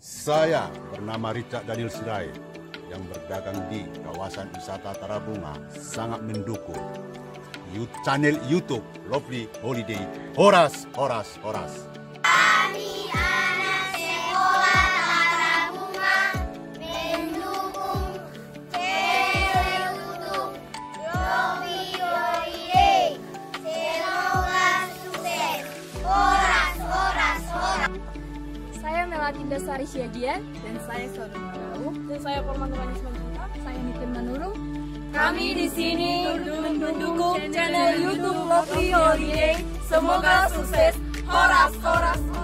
Saya bernama Richard Daniel Sirait yang berdagang di kawasan wisata Tarabunga sangat mendukung channel YouTube Lovely Holiday Horas. Kami anak sekolah Tarabunga mendukung channel YouTube Lovely Holiday. Semoga sukses. Horas. Saya Melatinda Sari Syagian, dan saya Saudara Marau, dan saya Forman Nurani Semangkuta, saya Nitin Manurung. Kami di sini mendukung channel YouTube Lovely Holiday. Semoga sukses. Horas.